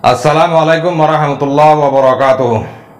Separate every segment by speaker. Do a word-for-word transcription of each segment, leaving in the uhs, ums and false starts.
Speaker 1: আসসালামু আলাইকুম ওরহামতুল্লাহ ওবরাকাতুহু।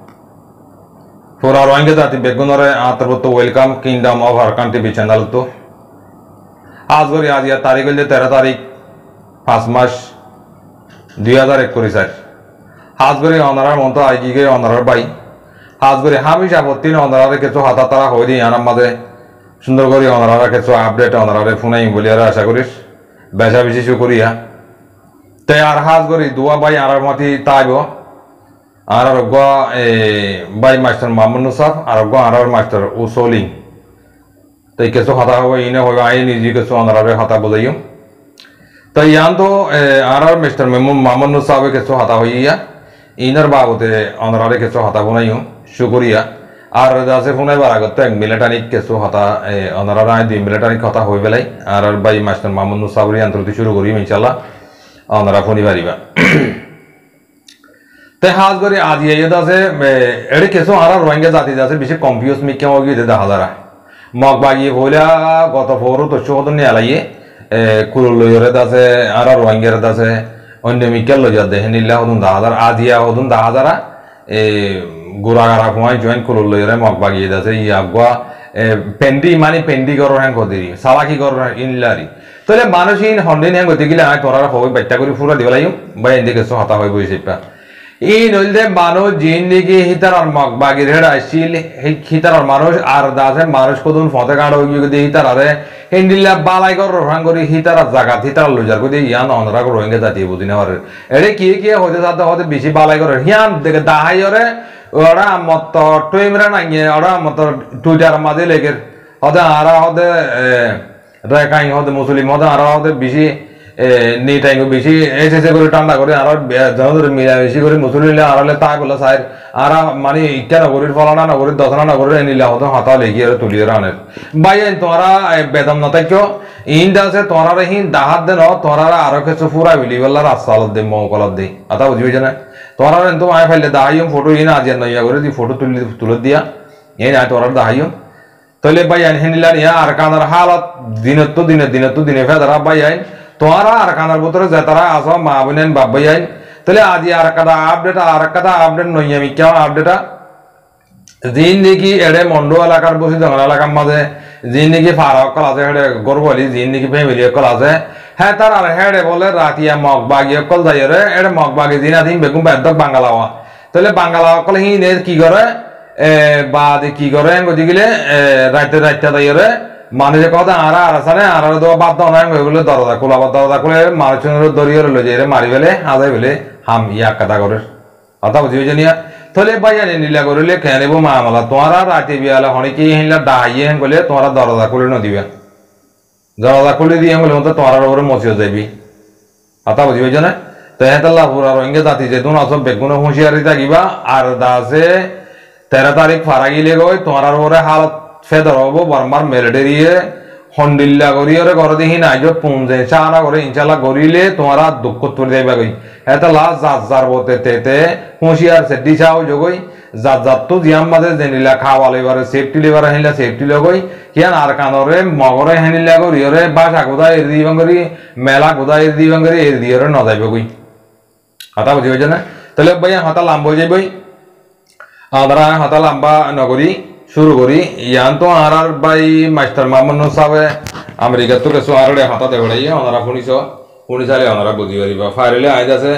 Speaker 1: পুরা রোহিঙ্গা জাতি বেগুনরে আন্তর্গত welcome kingdom of Arakan TV channel তো আজ করি আজ ইয়ার তারিখ হইলে তেরো তারিখ পাঁচ মাস দুই হাজার একুশ আর আজ করি অনারার মতো আইকি গে অনারার বাই আজ করি হামিশ আপত্তি অনারারে কিছু হাতা তারা হয়ে দিই আনার মাঝে সুন্দর করে অনারারা কিছু আপডেট অনারারে ফোনাই বলি আর আশা করিস বেশা বেশি করিয়া তাই আর হাজ করি দুয়া বাই আর মতি তাইব আর আরোগ্য বাই মাস্টার মামুন নুসাফ আরোগ্য আর মাস্টার উসলিং তাই কিছু হতা হবে ইনে হবে আই নিজে কিছু অনারে হতা বোঝাইম তাই ইয়ান তো আর আর মিস্টার মামুন নুসাফে কিছু হতা হইয়া ইনার বাবদে অনারে কিছু হতা বনাইম শুকরিয়া আর আছে ফোনাইবার আগত এক মিলিটারিক কিছু হতা অনারা দুই মিলিটারিক হতা হয়ে বেলাই আর আর বাই মাস্টার মামুন নুসাফের আন্তর্জাতিক শুরু করিম ইনশাল্লাহ অনারা ফোনি পারিবা তাই হাজ করে আজ ইয়ে আছে এড়ে কিছু আর রোহিঙ্গা জাতি আছে বেশি কনফিউজ মিকে মগি দে দেখা যারা মগ বাগিয়ে বইলা গত ফোরও তো চোদ্দ নিয়ে আলাইয়ে কুরুল লইরে আছে আর রোহিঙ্গার আছে অন্য মিকে লইয়া দেখে নিলা হদুন দেখা যারা আজ ইয়া হদুন দেখা যারা এ গোড়াগাড়া ফুয়াই জয়েন কুরুল লইরে মগ বাগিয়ে আছে ইয়া গুয়া পেন্ডি মানে পেন্ডি গর হ্যাং কদিরি সালাকি গর ইনলারি তাহলে মানুষহীন হন্ডিন হ্যাং গতি গেলে আমি তোরা হই বাচ্চা করে ফুরা দিব লাইম বা এদিকে কিছু হতা হয়ে বইছে এই নইলে মানুষ জিন্দিগি হিতার আর মগ বাগির হেড আসছিল হিতার আর মানুষ আর দাসে মানুষ কদুন ফতে কাঁড় হয়ে গিয়ে হিতার আরে হিন্দিল্লা বালাই কর রোহাং করি হিতার আর জাগাত হিতার লুজার করে ইয়ান অনরা রোহিঙ্গা জাতি বুঝি না পারে এরে কি কি হতে যাতে হতে বেশি বালাই করে হিয়ান দেখে দাহাই ওরে ওরা মত টুইমরা নাইয়ে ওরা মত টুইটার মাঝে লেগে হতে আরা হতে রেখাই হতে মুসলিম হতে আরা হতে বেশি নি টাইম বেশি এসে করে ঠান্ডা করে আর মিলামিশি করে মুসলিম আড়ালে তাই বলে সাইড আর মানে ইটা নগরীর ফলানা নগরীর দশনা নগরীর নিলা হতো হাতা লেগিয়ে তুলিয়ে আনের বাই তোরা বেদম নতাক্য ইন্ড আছে তোরার হিন দাহাত দেন তোরারা আরো কিছু ফুরা বিলি বললা রাস্তালত দে মৌকলত দে আতা বুঝবি না তোরার তো আয় ফেললে দাহাইম ফটো ইন আজ নইয়া করে দি ফটো তুলি তুলে দিয়া এই না তোরার দাহাইম তাহলে বাই আইন হেনিলার ইয়া আর কানার হালত দিনত তো দিনে দিনত তো দিনে ফেদারা বাই আইন তোরা আর কানার ভিতরে যে তারা আসো মা বোনেন বাবাই আইন তাহলে আজ আর কাদা আপডেট আর কাদা আপডেট নই আমি কেমন আপডেটা যিন নাকি এড়ে মন্ডু এলাকার বসে জঙ্গল এলাকার মাঝে যিন নাকি ফারাকল আছে হেডে গর্বলি যিন নাকি ফ্যামিলি অকল আছে হ্যাঁ তার আর হেডে বলে রাতিয়া মগ বাগি অকল যাইরে এড়ে মগ বাগি দিন আদিন বেগুন বেদক বাঙ্গালাওয়া তাহলে বাঙ্গালা অকল হি নে কি করে বা কি করে গদি গেলে রাইতে রাইতে যাইরে মানুষের কথা আর আর আছে আর বাদ নাই বলে দরজা খোলা বা দরজা খুলে মানুষের দরিয়ে রইল যে মারি ফেলে হাজাই ফেলে হাম ইয়া কাটা করে কথা বুঝি জানিয়া তাহলে ভাই জানি নীলা করিলে খেয়ে নেবো মা আমলা তোমারা রাতে বিয়ালে অনেকে হিলা ডাইয়ে হেন বলে তোমারা দরজা খুলে নদিবে দরজা খুলে দিয়ে বলে মতো তোমার উপরে মচিয়ে যাবি কথা বুঝি জানে তো হেতাল্লা পুরা রোহিঙ্গা জাতি যে তুমি আসব বেগুন হুঁশিয়ারি থাকিবা আর দাসে তেরো তারিখ ফারা গিলে গই তোমার উপরে হালত ফেদর হবো বারবার মেলেটেরিয়ে হন্ডিল্লা করিয়ে ঘরে দেখি না আজ পুঞ্জে চানা করে ইনশাল্লাহ করিলে তোমারা দুঃখ তুলে যাইবা গই এটা লাস্ট যার যার বতে তেতে হুঁশিয়ার সেটি চাও যোগই যার যার তো জিয়াম মাঝে জেনিলা খাওয়া লেবারে সেফটি লেবার হেনিলা সেফটি লগই কিয়ান আর কানরে মগরে হেনিলা করিয়ে বাসা কোথায় এর দিবাং করি মেলা কোথায় এর দিবাং করি এর দিয়ে ন যাইবে গই হাতা বুঝি হয়েছে না তাহলে ভাই হাতা লাম্ব হয়ে যাইবই আমরা হাতা লাম্বা নগরী শুরু করি ইয়ান তো আর আর বাই মাস্টার মামুন সাহেব আমেরিকা তো কিছু আর হাতা দেবড়াইয়ে ওনারা শুনিছ শুনি চালে ওনারা বুঝি পারিবা ফাইলে আইজ আছে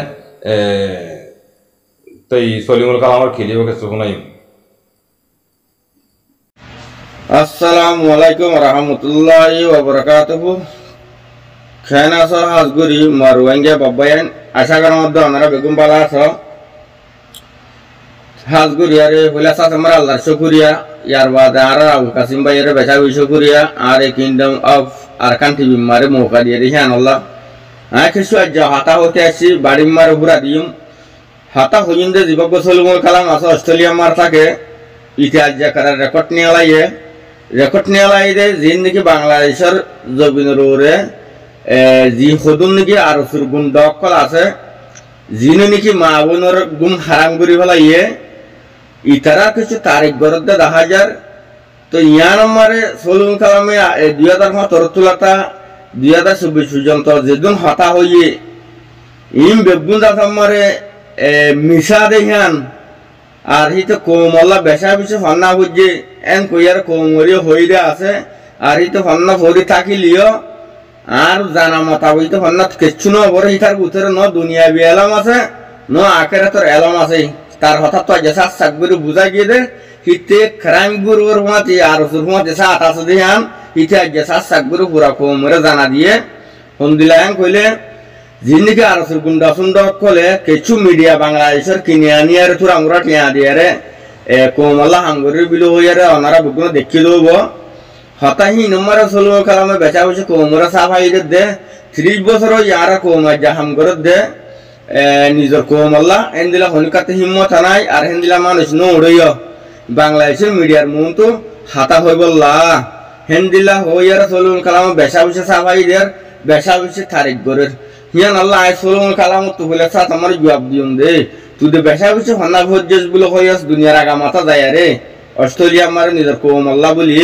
Speaker 1: তাই সলিমুল কালামর খেলিব কিছু শুনাই
Speaker 2: আসসালামু আলাইকুম রহমতুল্লাহি ওয়া বারাকাতুহু খানা সহ হাজগুরি মারওয়াঙ্গা বাবায়ান আশা করার মধ্যে ওনারা বেগুন বালা আছো হাজগুরিয়ারে হইলাসা তোমার আল্লাহর শুকরিয়া ইয়ার বাদে আর আবুল কাসিম ভাইয়ের বেচা শুকরিয়া আর এই কিংডম অফ আরকান টিভি মারে মৌকা দিয়ে রিহান আল্লাহ আয় কিছু আজ হাতা হতে আসি বাড়ি মার ঘুরা দিম হাতা হইন যে যুবক সলিমুল কালাম আছে অস্ট্রেলিয়া মার থাকে ইতিহাস করার রেকর্ড নিয়ে লাইয়ে রেকর্ড নিয়ে লাই যে যিন নাকি বাংলাদেশের জবিনের উপরে যি সদুন নাকি আর গুণ দখল আছে যিনি নাকি মা বোনের গুম হারাম করি ফেলাইয়ে ইতারা কিছু তারিখ গরদ দেখা যার তো ইয়ান আমারে সলিমুল কালামে দুই হাজার সতেরো তুলাতা দুই হাজার চব্বিশ পর্যন্ত যেদিন হতা হইয়ে ইম বেগুন দাস আমারে মিশা দেখান আর হিতে কোমল্লা বেসা বেশি ফান্না বুঝছে এন কইয়ার কোমরিও হইরে আছে আর হিতে ফান্না ভরি থাকিলিও আর জানা মাতা হইতে ফান্না কিচ্ছু ন বড় হিতার ভিতরে ন দুনিয়া বি এলাম আছে ন আখেরে তোর এলাম আছে তার হঠাৎ তো জেসা সাকবিরু বুঝা গিয়ে দে হিতে ক্রাইম গুরুর হুমাতি আর সুর হুমাতি সা আটাছে দেহান হিতে জেসা সাকবিরু পুরা কোমরে জানা দিয়ে হন্দিলায়ান কইলে জিন্দিকে আর সুর গুন্ডা সুন্দর কলে কিছু মিডিয়া বাংলাদেশের কিনে আনিয়ার তোর আমরা টিয়া দিয়ে রে এ কোমল্লা হাঙ্গরের বিলো হইয়ারে ওনারা বুকুনো দেখি দেব হতাহি নম্বর ষোলো কালামে বেচা বসে কোমরা সাফাইদের দে ত্রিশ বছর ইয়ারা কোমার যা হামগরের দে নিজের কোমল্লা হেন্দিলা হনিকাতে হিম্মত নাই আর হেন্দিলা মানুষ নো উড়ইয় বাংলাদেশের মিডিয়ার মন তো হাতা হয়ে বললা হেন্দিলা হইয়ারা ষোলো কালামে বেচা বসে সাফাইদের বেচা বসে তারিখ গরের হিয়ান আল্লাহ আয় ষোলো কালাম তো বলে সাথ আমার জবাব দিউন দে তুই দে বেচা বসে হন্না ভোজ্যেস বলে হইয়াস দুনিয়ার আগা মাথা যায় রে অস্ট্রেলিয়া মারে নিজের কোমল্লা বলি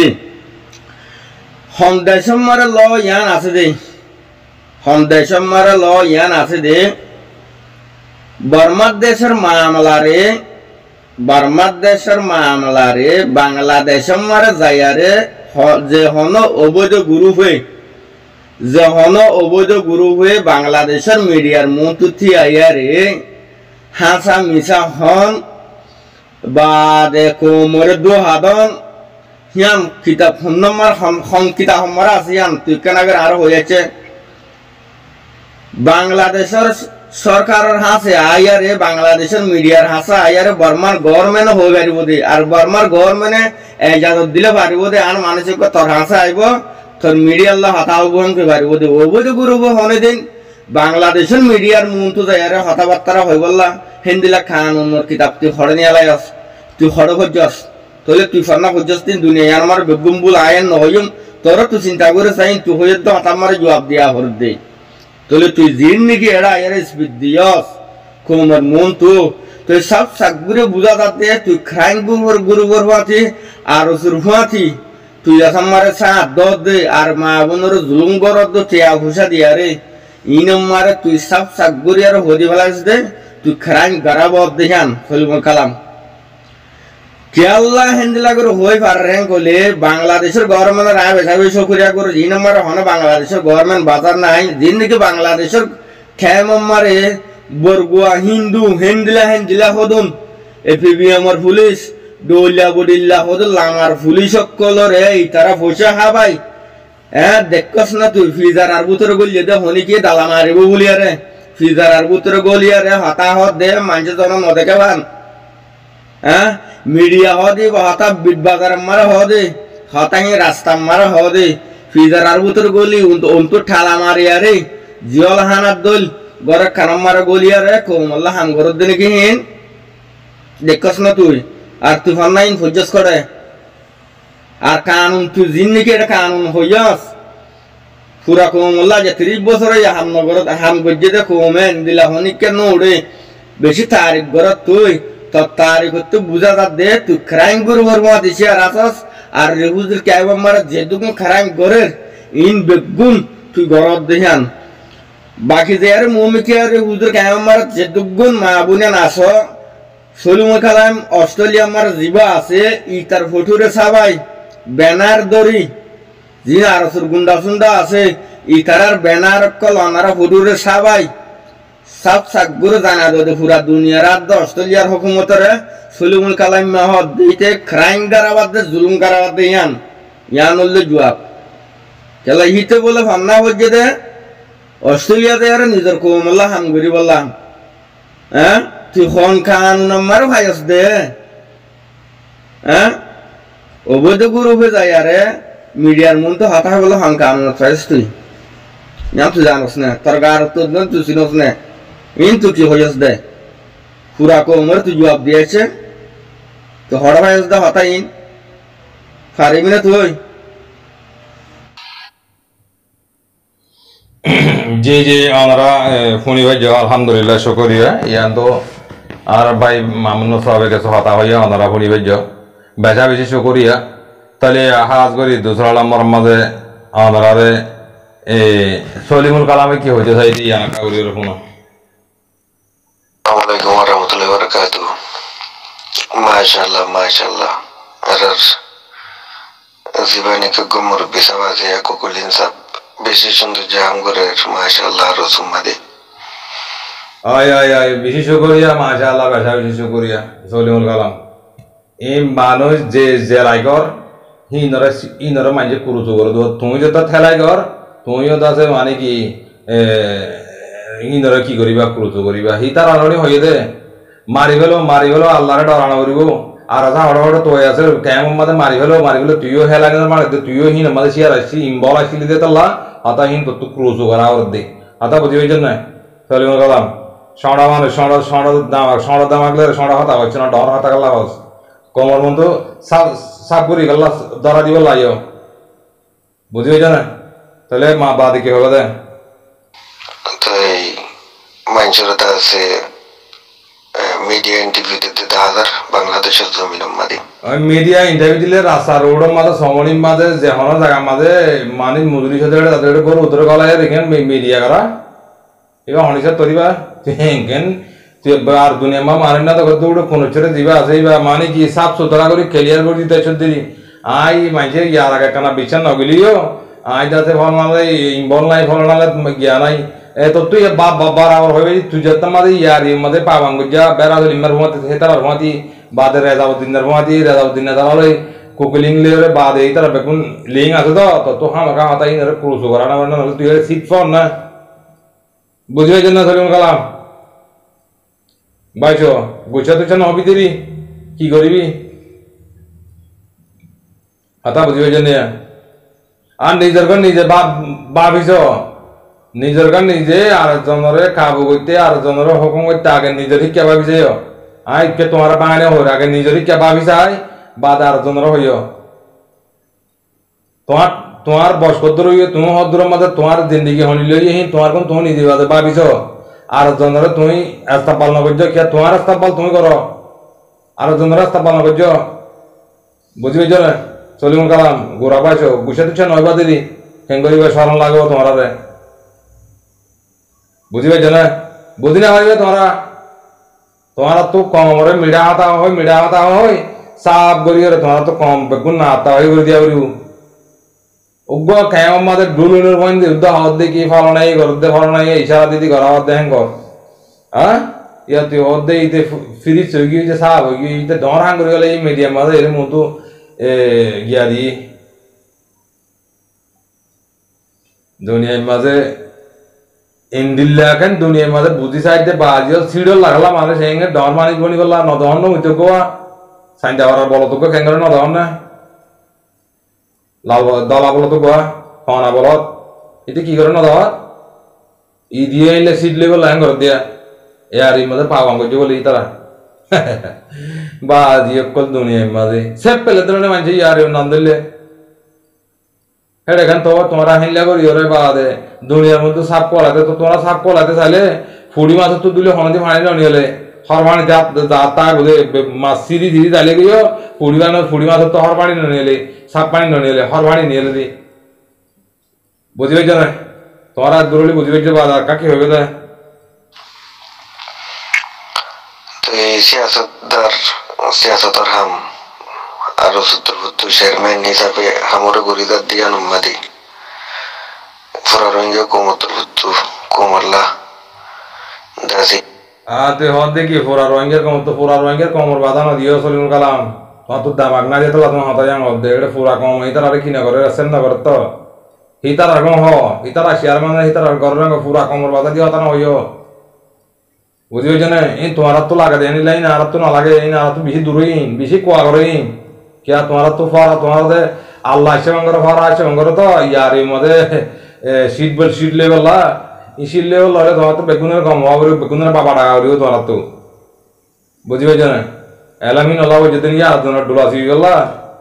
Speaker 2: হন্দেশম মারে ল ইয়ান আছে দে হন্দেশম মারে ল ইয়ান আছে দে বর্মার দেশের মামলারে বর্মার দেশের মামলারে বাংলাদেশম মারে যাইয়ারে যে হন অবৈধ গুরু হয়ে যে হন অবৈধ গুরু হয়ে বাংলাদেশের মিডিয়ার মন্তুথি আইয়ারে হাসা মিশা হন বা দে কোমরে দু হাদন হিয়ান কিতাব ফোন নম্বর হম কিতাব হমারা আছে হিয়ান তুই কেনাগের আরো হয়েছে বাংলাদেশের সরকারের হাসে আইয়ারে বাংলাদেশের মিডিয়ার হাসা আইয়ারে বর্মার গভর্নমেন্ট হয়ে পারিব দে আর বর্মার গভর্নমেন্টে এজাজত দিলে পারিব দে আর মানুষের তোর হাসা আইব তোর মিডিয়া আল্লাহ হতাও বহন করে পারিব দে অবৈধ গুরুব হনে দিন বাংলাদেশের মিডিয়ার মন তো যাইয়ারে হতাবার্তারা হয়ে বললা হিন্দিলা খান অন্যর কিতাব তুই হরে নিয়ে আলাইস তুই হরে ভজ্জস তোলে তুই ফান্না ভজ্জস দিন দুনিয়া আমার বেগুম্বুল আয়েন নহইম তোর তুই চিন্তা করে চাইন তুই হয়ে তো আমার জবাব দিয়া হর দে তোলে তুই জিন নাকি এরা এর স্পিড দিয়স কোমর মন তো তুই সব সাকগুরে বুঝা যাতে তুই ক্রাইম গুরুর গুরু গরবাতি আর সুরফাতি তুই আসামারে সাত দর দে আর মা বোনের জুলুম গরদ দে টিয়া ঘুষা দিয়া রে ইনম মারে তুই সব সাকগুরে আর হদি ভালাস দে তুই ক্রাইম গারাবদ দেহান সলিমুল কালাম কেল্লা হেন্দিলা করে হই পারেন কইলে বাংলাদেশের গভর্নমেন্টের আয় বেশা বেশি করিয়া করে জি নম্বর হন বাংলাদেশের গভর্নমেন্ট বাজার নাই দিন দিকে বাংলাদেশের খেম মারে বরগুয়া হিন্দু হেন্দিলা হেন্দিলা হদুন এপিবিএমর পুলিশ ডলিয়া বডিল্লা হদুন লামার পুলিশ সকলর এই তারা পয়সা খাবাই হ্যাঁ দেখছস না তুই ফিজার আর বুতরে গলিয়ে দে হনি কি দালা মারিব বলিয়ারে ফিজার আর বুতরে গলিয়ারে হতা হত দে মানুষের জন নদেকে ভান হ্যাঁ মিডিয়া হদে হতা বিট বাজার মারা হদে হতাহি রাস্তা মারা হদে ফিজার আর বুতরে গলি অন্ত ঠালা মারিয়ারে জিয়ল হানার দল গরে খানাম মারা গলিয়ারে কোমল্লা হাম গরদ দিনে কি হিন দেখছস না তুই আর তুই ফান্নাইন ফজ্জস করে আর কানুন তুই জিন নাকি এটা কানুন হইয়াস পুরা কোমল্লা যে ত্রিশ বছর হাম নগরত হাম গজ্জে দে কোমেন দিলা হনি কেন উড়ে বেশি তারিখ গরত তুই তো তারিখ তো বুঝা যা দে তুই ক্রাইম গুরু বর্মা দিছি আর আসস আর রেহুজুর কেব মারা যেদুকুন ক্রাইম গরের ইন বেগুন তুই গরত দেহান বাকি যে আর মুমিকে আর রেহুজুর কেব মারা যেদুকুন মা বুনেন আস সলিমুল কালাম অস্ট্রেলিয়া মার জিবা আছে ই তার ফটুরে সাবাই ব্যানার দড়ি জি আর সুর গুন্ডা সুন্দা আছে ই তারার ব্যানার কল অনারা ফটুরে সাবাই সব সাকগুলো জানা দে পুরা দুনিয়ার আর অস্ট্রেলিয়ার হুকুমতের সলিমুল কালাম মাহদ দিতে ক্রাইম গারাবাদ দে জুলুম গারাবাদ দে ইয়ান ইয়ান হলে জবাব কেলা হিতে বলে ভাবনা হচ্ছে দে অস্ট্রেলিয়াতে আর নিজের কোমল্লা হামগুড়ি বললাম হ্যাঁ তুই হন খান নম্বর ভাইস দে হ্যাঁ অবৈধ গুরু হয়ে যায় আরে মিডিয়ার মন তো হাতা বলে হন খান চাইস তুই না তুই জানোস না তোর গার তো তুই চিনোস না ইন তুই কি হইস দে পুরা কোমর তুই জবাব দিয়েছে তো হড় ভাইস দে হতা ইন পারিবি না তুই
Speaker 1: জি জি আমরা ফোনি ভাই আলহামদুলিল্লাহ শুকরিয়া ইয়ান তো আর ভাই মামুন সাহেবের কাছে হতা হইয়া ওনারা ফোনি ভাই বেশা বেশি শুকরিয়া তাহলে হাজ করি দুসরা নম্বর মাঝে ওনারা সলিমুল কালামে কি হইতে চাই ইয়ান কাউরির phone
Speaker 3: Assalamualaikum warahmatullahi wabarakatuh. Mashallah, mashallah. Arar জীবনে কে গমর বিসাবাজে কোকুলিন সাব বেশি সুন্দর জাম করে মাশাআল্লাহ রসুমাদি
Speaker 1: আয় আয় আয় বেশি শুকরিয়া মাশাআল্লাহ বেশা বেশি শুকরিয়া সলিমুল কালাম এই মানুষ যে জেলাই কর হিনরে ইনরে মাঝে কুরুচু করে দো তুমি যে তো ঠেলাই কর তুমিও দাসে মানে কি ইনরে কি করিবা কুরুচু করিবা হি তার আলনি হয়ে দে মারি গেল মারি গেল আল্লাহরে ডরানো করিব আর আধা হড় হড় তো আছে কেমন মাঝে মারি গেল মারি গেল তুইও হেলা গেল মারে তুইও হিন মাঝে শিয়ার আসছি ইম্বল আসলি দে তাল্লা আতা হিন তো কুরুচু করা ওর দে আতা বুঝি হইছে না সলিমুল কালাম সড়া মানে সড়া সড়া দাম সড়া দাম আগলে সড়া হতা হচ্ছে না ডর হতা গেলা হস কমর মতো সাপ সাপ করি গেলা ধরা দিব লাইও বুঝি হইছে না তাহলে মা বাদি কি হবে দে
Speaker 3: তো এই মাইনসরতা আছে মিডিয়া ইন্টারভিউতে দাদার বাংলাদেশের জমিন মাদি
Speaker 1: মিডিয়া ইন্টারভিউ দিলে রাস্তা রোডের মাঝে সমনির মাঝে যে হন জায়গার মাঝে মানে মজুরি সাথে তাদের করে উত্তর গলায় দেখেন মিডিয়া করা এবার হনিসার তরিবা হেঙ্কেন আর দুনিয়া মা মানে না তো দৌড়ে কোন ছেড়ে দিবা আছে মানে কি সাফ সুতরা করে ক্লিয়ার করে দিতে দিলি আই মাইছে ইয়ার আগে কানা বিচার নগলিও আই যাতে ফল নালে ইম্বল নাই ফল নালে গিয়া নাই এ তো তুই বাপ বাবার আর হইবে তুই যত মাঝে ইয়ার এর মধ্যে পাবাং গজা বেরাদুল ইমার ভমাতে হেতার ভমাতি বাদে রেজাউদ্দিনের ভমাতি রেজাউদ্দিনের দালালে কুকুলিং লেরে বাদে এই তারা বেগুন লিং আছে তো তো তো হামাকা হাতাই রে ক্রুজ করা না মানে তুই সিট ফোন না বুঝি হয়েছে না সলিমুল কালাম বাইছ গুছা তুছা নহবি দেরি কি করিবি হাতা বুঝি হয়েছে না আর নিজের ঘর নিজে বাপ ভাবিস নিজের ঘর নিজে আর জনরে কাবু করতে আর জনরে হুকুম করতে আগে নিজের শিক্ষা ভাবিছে আই কে তোমার বাঙালি হর আগে নিজের শিক্ষা ভাবিস আই বাদ আর জনরে হইও তোমার তোমার বসকদ্র হইয়ে তুমি হদ্র মাঝে তোমার জিন্দগি হনি লই তোমার কোন তুমি নিজে বাদে ভাবিস আর জনরে তুমি রাস্তা পালন করছো কে তোমার রাস্তা পাল তুমি করো আর জনের রাস্তা পালন করছো বুঝি পেয়েছ না সলিমুল কালাম গোড়া পাইছো গুছা তুছা নয় বাদিলি কেন করিবে স্মরণ লাগবো তোমার বুঝি পেয়েছ না বুঝি না পারিবে তোমরা তোমার তো কমরে মিডা হাতা হয় মিডা হাতা হয় সাপ করি তোমার তো কম বেগুন না হাতা হয় করে দিয়া করিব উগ্র কেমন মাঝে ডুলুনের পয়েন্ট যুদ্ধ হওয়ার দেখি ফলো নাই করতে ফলো নাই ইশারা দিদি করা হওয়ার দেখেন কর হ্যাঁ ইয়া তুই হওয়ার দে ইতে ফ্রিজ হয়ে গিয়ে সাপ হয়ে গিয়ে ইতে ডর হাং করে গেলে এই মিডিয়াম মাঝে এর মতো গিয়া দি দুনিয়ার মাঝে ইন্দিল্লা কেন দুনিয়ার মাঝে বুঝি সাইডে বাজিও সিডল লাগলা মানে সেঙ্গে ডর মানিক বনি করলা নদহন হইতে কোয়া সাইন দেওয়ার বলো তোকে কেন করে নদহন না লাল দলা বলো তো গোয়া ফানা বলত এটা কি করে না দাওয়া ই দিয়ে আইলে সিট লেভেল হ্যাং করে দিয়া এ আর এই মধ্যে পাওয়াং করছে বলে তারা বাজি অকল দুনিয়ার মাঝে সব পেলে ধরনের মানছে ইয়ার নাম দিলে হেডে খান তো তোমরা হিল্লা করি ওরে বাদে দুনিয়ার মধ্যে সাপ কলাতে তো তোমরা সাপ কলাতে চাইলে ফুড়ি মাছ তো দিলে হনদি ফানি না নিলে হর পানি যা তা বুঝে মাছ সিরি সিরি চাইলে গিয়েও ফুড়ি মাছ ফুড়ি মাছ তো হর পানি না নিলে সাপ পানি না নিলে হর পানি নিয়ে দি বুঝি পেয়েছ না তোমার আর দূরলি বুঝি পেয়েছো বাজার কাকি হবে না
Speaker 3: তো এই সিয়াসতদার সিয়াসতর হাম আর সত্তর সত্তর চেয়ারম্যান হিসাবে হামরে গরিদার দিয়া নুম্মাদি ফরারঙ্গীয় কোমতর ভুত্তু কোমরলা দাসি
Speaker 1: আতে হদ দেখি ফোরা রোহিঙ্গার কম তো ফোরা রোহিঙ্গার কমর বাঁধানো দিও সলিমুল কালাম তোমার তো দামাক না যেত তোমার হতা যাং হদ এটা ফোরা কম হিতার আরে কিনা করে আসেন না করে তো হিতার আর কম হ হিতার আসিয়ার মানে হিতার আর ঘর রঙ ফোরা কমর বাঁধা দিয়ে হতা না হইও বুঝি হয়েছে না এই তোমার তো লাগা দেয় নিলাই না আর তো না লাগে এই না আর তো বেশি দূরই বেশি কোয়া করে কে তোমার তো ফরা তোমার আল্লাহ আসে বঙ্গর ফরা আসে বঙ্গর তো ইয়ার এই মধ্যে সিট বেল সিট লেভেল না ইসির লেভেল হলে তোমার তো বেগুনের কম হওয়া করি বেগুনের বাবা টাকা করিও তোমার তো বুঝি পেয়েছ না এলামিন ওলা যেদিন ইয়া তোমার ডোলা শিখে গেলা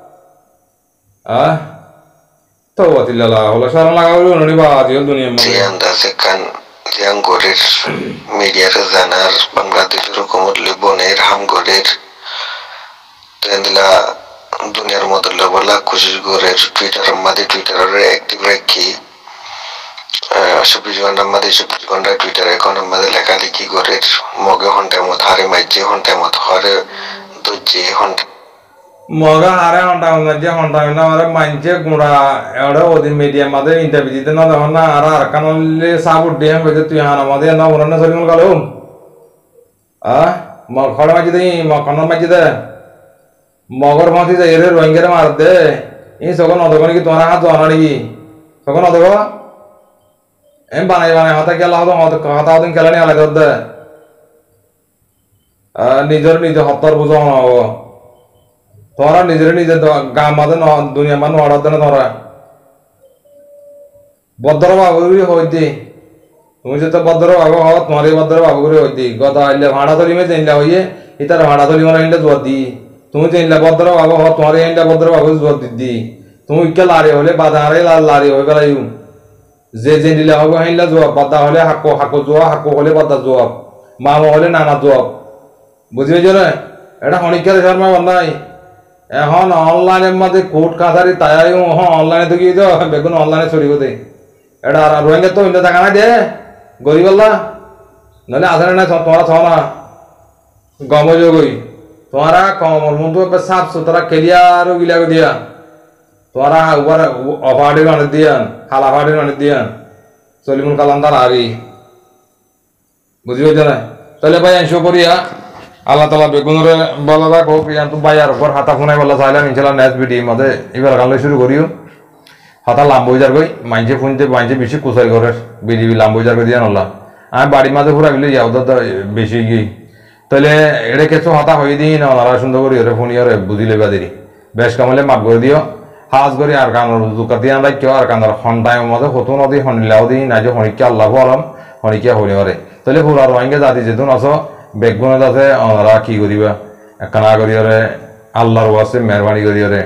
Speaker 1: আহ তো বাতিল্লা হলো সারা লাগা করিও নড়ি বা আজিও দুনিয়ার মধ্যে
Speaker 3: আন্দাজে কান জিয়াং গরের মিডিয়ার জানার বাংলাদেশের হুকুমত লিবনের হামগরের তেন্দিলা দুনিয়ার মধ্যে লবলা কোশিশ গরের টুইটার মাঝে টুইটারের অ্যাক্টিভ রাখি চব্বিশ ঘন্টার মধ্যে চব্বিশ ঘন্টা টুইটার অ্যাকাউন্টের মধ্যে লেখালেখি করে মগে ঘন্টার মতো হারে মাইজে ঘন্টার মতো হরে দজ্জে ঘন্টা
Speaker 1: মগা হারে ঘন্টা যে ঘন্টা না আর মানছে গুড়া এড়ে ওদিন মিডিয়া মাঝে ইন্টারভিউ দিতে না তখন না আর আর কানলে সাবুট দিয়ে কইতে তুই হানা মাঝে না বলনা সরিমল গালো আ মগ খড় মাঝে দেই মগ কন্নর মাঝে দে মগর মাঝে দে এর রোহিঙ্গার মার দে এই সগন অদগনি কি তোমার হাত জানা নাকি সগন অদগ এম বানাই বানাই হাতে গেল হতো হাতা হদিন খেলা নিয়ে আলাদা দে নিজের নিজে হত্যার বুঝো হব তোরা নিজের নিজে গাঁ মাঝে দুনিয়া মান অর্ডার দেন তোরা বদ্র বাবুরি হইতি তুমি যেতে বদ্র বাবু হও তোমার বদ্র বাবুরি হইতি গত আইলে ভাড়া ধরি মে চেনলা হইয়ে ইতার ভাড়া ধরি মনে হিন্দে জোর দি তুমি চেনলা বদ্র বাবু হও তোমার হিন্দে বদ্র বাবু জোর দি তুমি ইকে লারি হলে বাজারে লারি হয়ে গেলাই যে যে দিলে হবে হিন্দা জবাব বাদা হলে হাকো হাকো জবাব হাকো হলে বাদা জবাব মামা হলে নানা জবাব বুঝি পেয়েছ না এটা হনিকার শর্মা বান্ধাই এখন অনলাইনের মধ্যে কোর্ট কাছারি তাই হ্যাঁ অনলাইনে তো গিয়ে যাও বেগুন অনলাইনে ছড়িব দে এটা রোহিঙ্গা তো ইন্দা দেখা নাই দে গরিব আল্লাহ নাহলে আসলে না তোমারা ছ না গমজ গই তোমারা কমর মতো সাফ সুতরা ক্লিয়ার গিলা দিয়া তোমারা উপর অফাড়ি অনেক দিয়ান হালা ফাড়ি অনেক দিয়ান চলিমুন কালান্দার আরি বুঝি পেয়েছ না তাহলে ভাই এনশো করিয়া আল্লাহ তালা বেগুনরে বলা রাখো কিন্তু বাইয়ার উপর হাতা ফোনাই বলা চাইলাম ইনশাল্লাহ নেক্সট ভিডিও মধ্যে এবার গালে শুরু করিও হাতা লাম্বই যার গই মাইনছে ফোনতে মাইনছে বেশি কুচাই ঘরের বিডিবি লাম্বই যার দিয়ে নলা আমি বাড়ির মাঝে ঘুরা বিলে যাও তো বেশি গিয়ে তাহলে এটা কিছু হাতা হয়ে দিই না ওনারা সুন্দর করি ওরে ফোন ইয়ে বুঝিলে বাদিরি বেশ কামলে মাপ করে দিও হাজ করি আর কানোর জোকা দিয়ে আনলাই কেউ আর কানোর হন্টাইমের মধ্যে হতো নদী হনিলাও দিই না যে হনিকে আল্লাহ আলম হনিকে হরি হরে তাহলে পুরা রোহিঙ্গা জাতি যেতুন আস বেগুনত আছে ওনারা কি করিবা কানা করি ওরে আল্লাহর আছে মেহরবানি করি ওরে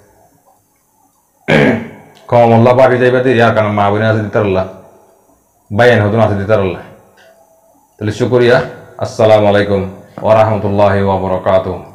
Speaker 1: কম আল্লাহ পাকি যাইবা দিই আর কানা মা বোনে আছে দিতার আল্লাহ বাইন হতুন আছে দিতার আল্লাহ তাহলে শুকরিয়া আসসালামু আলাইকুম ওয়া রাহমাতুল্লাহি ওয়া বারাকাতুহু।